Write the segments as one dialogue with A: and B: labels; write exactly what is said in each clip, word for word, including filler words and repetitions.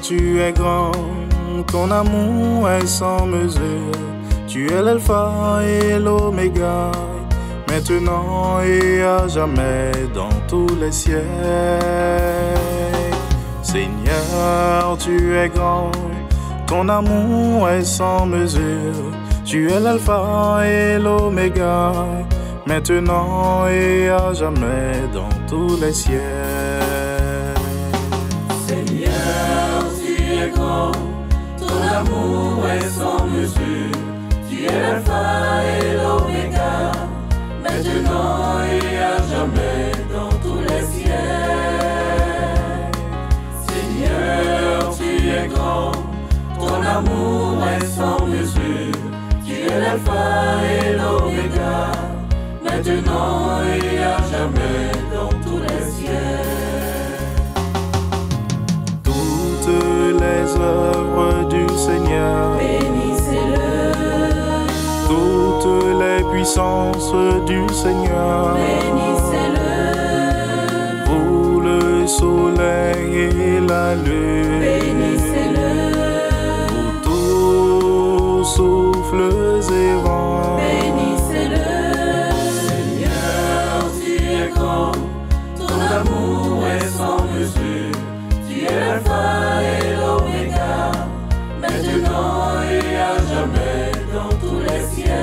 A: tu es grand, ton amour est sans mesure. Tu es l'alpha et l'oméga, maintenant et à jamais dans tous les siècles. Seigneur, tu es grand, ton amour est sans mesure. Tu es l'alpha et l'oméga, maintenant et à jamais dans tous les siècles.
B: Seigneur, tu es grand, ton amour est sans mesure. Tu es l'alpha et l'oméga, maintenant et à jamais dans tous les siècles. Seigneur, tu es grand, ton amour est sans mesure. Tu es l'alpha et l'oméga, maintenant et à jamais dans tous les siècles.
A: Toutes les œuvres du Seigneur,
B: bénissez-le.
A: Toutes les puissances du Seigneur,
B: bénissez-le.
A: Vous le soleil et la lune,
B: bénissez-le.
A: Vous tous souffles et vents,
B: bénissez-le. Seigneur, tu es grand, ton amour est sans mesure. Tu es l'alpha et l'oméga, maintenant et à jamais dans tous les siècles.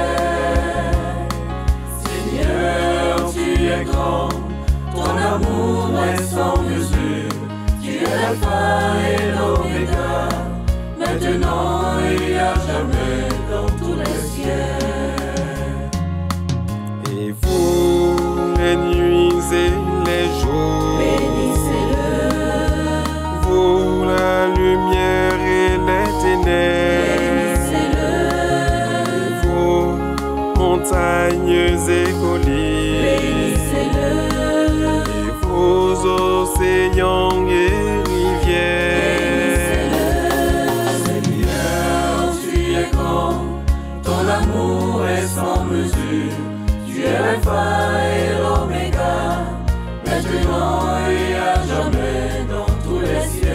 B: Seigneur, tu es grand, ton amour est sans mesure. Tu es l'alpha et l'oméga, maintenant et à jamais dans tous les cieux.
A: et vous les nuits et les jours,
B: Bénissez-le.
A: vous la lumière et les ténèbres,
B: Bénissez-le.
A: vos montagnes et collines,
B: Bénissez-le.
A: et vos océans et rivières.
B: Seigneur, tu es grand, ton amour est sans mesure. Tu es l'alpha et l'oméga, maintenant et à jamais dans tous les siècles.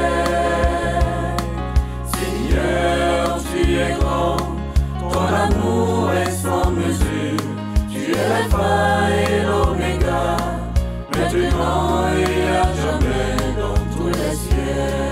B: Seigneur, tu es grand, ton amour est sans mesure. Tu es l'alpha et l'oméga, maintenant et à jamais dans tous les cieux.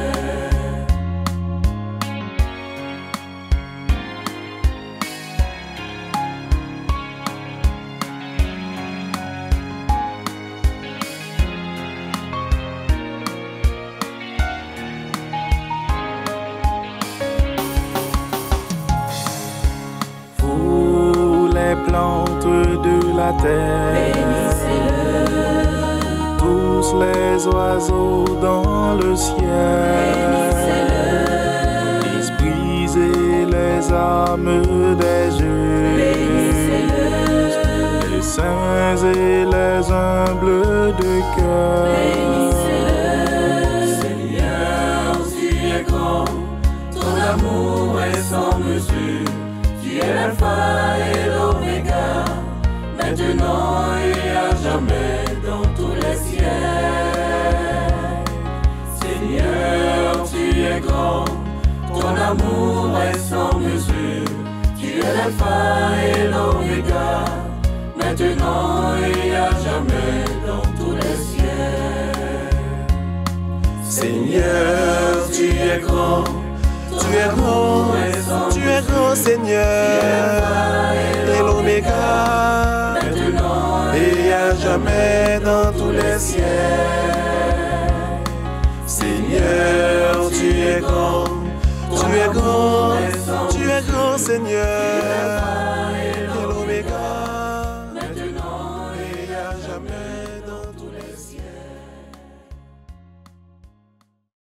A: Vous les plantes de la terre,
B: Bénissez-le.
A: tous les oiseaux dans le ciel,
B: Bénissez-le.
A: esprits et les âmes des justes,
B: Bénissez-le.
A: les saints et les humbles de cœur.
B: Bénissez-le. Seigneur, tu es grand, ton amour est sans mesure. Tu es l'alpha et l'oméga, maintenant et à jamais dans tous les siècles. Seigneur, tu es grand, ton amour est sans mesure. Tu es l'alpha et l'oméga, maintenant et à jamais dans tous les siècles.
A: Seigneur, tu es grand, tu es grand, tu es grand, Seigneur, et l'oméga, et à jamais dans tous les siècles. Seigneur, tu es grand, tu es grand, tu es grand, Seigneur.